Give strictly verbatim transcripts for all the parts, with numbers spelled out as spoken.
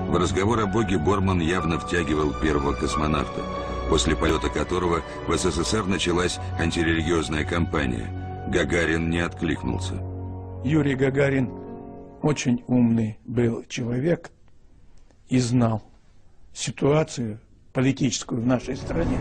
В разговор о Боге Борман явно втягивал первого космонавта, после полета которого в СССР началась антирелигиозная кампания. Гагарин не откликнулся. Юрий Гагарин очень умный был человек и знал ситуацию политическую в нашей стране.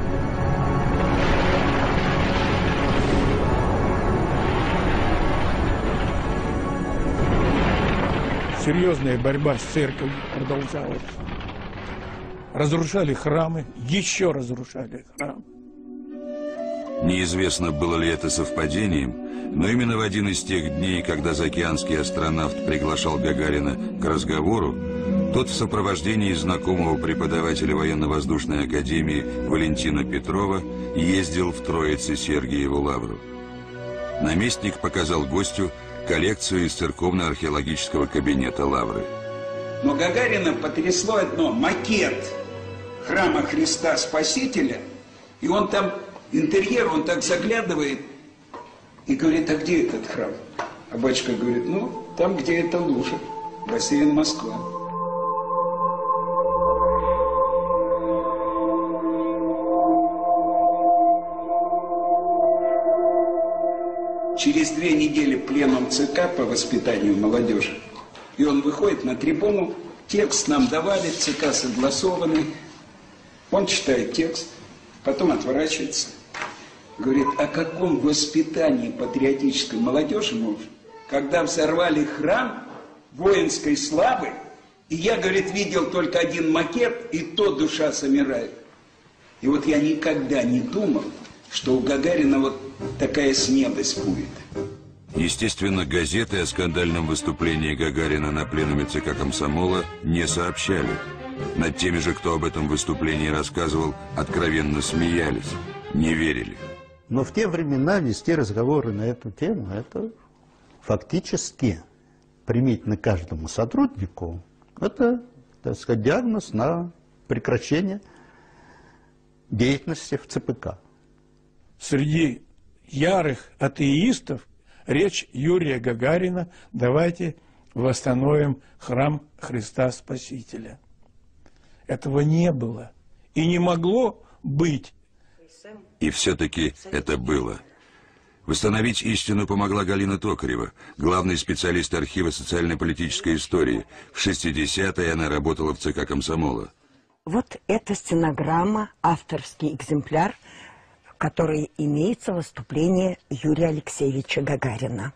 Серьезная борьба с церковью продолжалась. Разрушали храмы, еще разрушали храмы. Неизвестно, было ли это совпадением, но именно в один из тех дней, когда заокеанский астронавт приглашал Гагарина к разговору, тот в сопровождении знакомого преподавателя военно-воздушной академии Валентина Петрова ездил в Троице-Сергиеву лавру. Наместник показал гостю коллекцию из церковно-археологического кабинета лавры. Но Гагарина потрясло одно – макет храма Христа Спасителя, и он там, интерьер, он так заглядывает и говорит: а где этот храм? А батюшка говорит: ну, там, где эта лужа, бассейн Москва. Через две недели пленум ЦК по воспитанию молодежи, и он выходит на трибуну, текст нам давали, ЦК согласованный, он читает текст, потом отворачивается, говорит: о каком воспитании патриотической молодежи можно, когда взорвали храм воинской славы, и я, говорит, видел только один макет, и то душа замирает. И вот я никогда не думал, что у Гагарина вот такая смелость будет. Естественно, газеты о скандальном выступлении Гагарина на пленуме ЦК комсомола не сообщали. Над теми же, кто об этом выступлении рассказывал, откровенно смеялись, не верили. Но в те времена вести разговоры на эту тему, это фактически применительно каждому сотруднику, это, так сказать, диагноз на прекращение деятельности в ЦПК. Среди ярых атеистов речь Юрия Гагарина: давайте восстановим храм Христа Спасителя. Этого не было и не могло быть. И все-таки это было. Восстановить истину помогла Галина Токарева, главный специалист архива социально-политической истории. В шестидесятые она работала в ЦК комсомола. Вот эта стенограмма, авторский экземпляр, в которой имеется выступление Юрия Алексеевича Гагарина.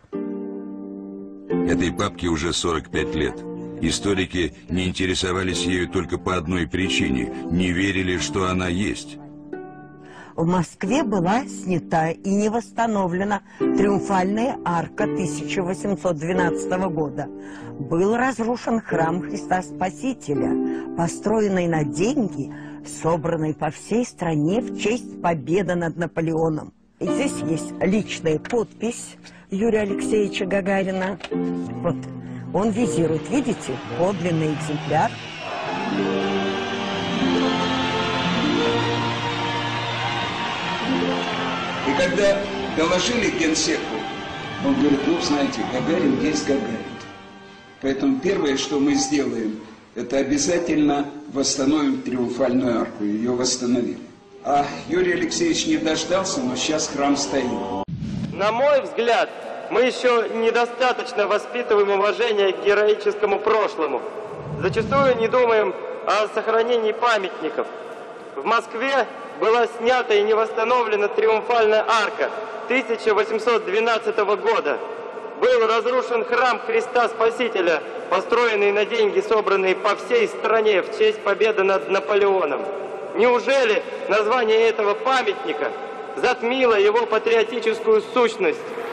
Этой папке уже сорок пять лет. Историки не интересовались ею только по одной причине – не верили, что она есть. В Москве была снята и не восстановлена триумфальная арка тысяча восемьсот двенадцатого года. Был разрушен храм Христа Спасителя, построенный на деньги, собранные по всей стране в честь победы над Наполеоном. И здесь есть личная подпись Юрия Алексеевича Гагарина. Вот, он визирует, видите, подлинный экземпляр. И когда доложили генсеку, он говорит: ну, знаете, Гагарин есть Гагарин. Поэтому первое, что мы сделаем, это обязательно восстановим триумфальную арку, ее восстановим. А Юрий Алексеевич не дождался, но сейчас храм стоит. На мой взгляд, мы еще недостаточно воспитываем уважение к героическому прошлому. Зачастую не думаем о сохранении памятников. В Москве была снята и не восстановлена триумфальная арка тысяча восемьсот двенадцатого года. Был разрушен храм Христа Спасителя, построенный на деньги, собранные по всей стране в честь победы над Наполеоном. Неужели название этого памятника затмило его патриотическую сущность?